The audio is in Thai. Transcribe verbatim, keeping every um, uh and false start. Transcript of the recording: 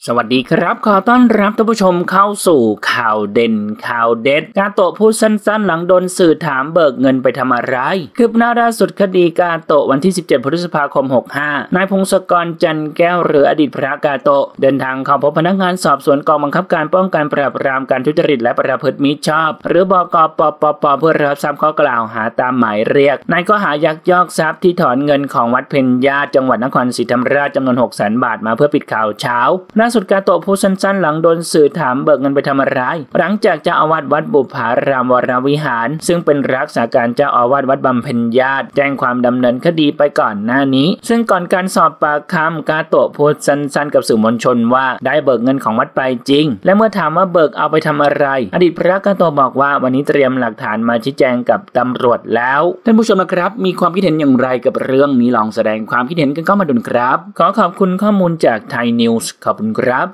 สวัสดีครับขอต้อนรับท่านผู้ชมเข้าสู่ข่าวเด่นข่าวเด็ดกาโตะพูดสั้นๆหลังโดนสื่อถามเบิกเงินไปทำอะไรคืบหน้าล่าสุดคดีกาโตะวันที่สิบเจ็ดพฤษภาคมหกห้านายพงศกรจันแก้วหรืออดีตพระกาโตะเดินทางเข้าพบพนักงานสอบสวนกองบังคับการป้องกันปราบปรามการทุจริตและประพฤติมิชอบหรือบก.ปปป.เพื่อรับทราบข้อกล่าวหาตามหมายเรียกในข้อหายักยอกทรัพย์ที่ถอนเงินของวัดเพ็ญญาติจังหวัดนครศรีธรรมราชจำนวน หกแสน บาทมาเพื่อปิดข่าวเช้าล่าสุดกาโตะพูดสั้นๆหลังโดนสื่อถามเบิกเงินไปทำอะไรหลังจากเจ้าอาวาสวัดบุพารามวรวิหารซึ่งเป็นรักษาการเจ้าอาวาสวัดบำเพ็ญญาติแจ้งความดำเนินคดีไปก่อนหน้านี้ซึ่งก่อนการสอบปากคำกาโตะพูดสั้นๆกับสื่อมวลชนว่าได้เบิกเงินของวัดไปจริงและเมื่อถามว่าเบิกเอาไปทำอะไรอดีตพระกาโตะบอกว่าวันนี้เตรียมหลักฐานมาชี้แจงกับตำรวจแล้วท่านผู้ชมนะครับมีความคิดเห็นอย่างไรกับเรื่องนี้ลองแสดงความคิดเห็นกันเข้ามาดูครับขอขอบคุณข้อมูลจากไทยนิวส์ขอบคุณครับ